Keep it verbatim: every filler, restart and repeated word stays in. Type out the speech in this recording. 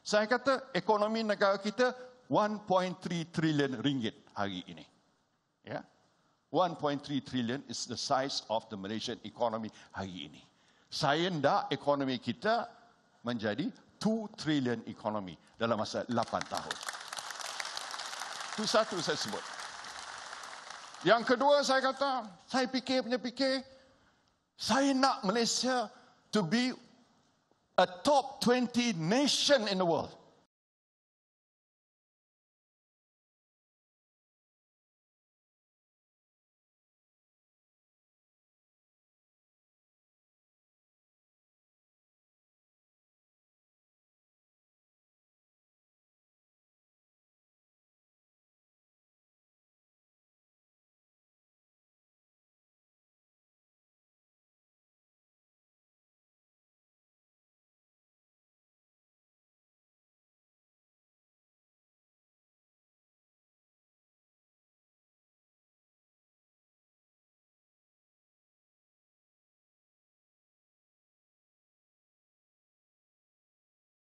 Saya kata ekonomi negara kita one point three trillion ringgit hari ini. Ya. one point three trillion is the size of the Malaysian economy hari ini. Saya hendak ekonomi kita menjadi two trillion economy dalam masa lapan tahun. Itu satu saya sebut. Yang kedua saya kata, saya fikir punya fikir, saya nak Malaysia to be a top twenty nation in the world.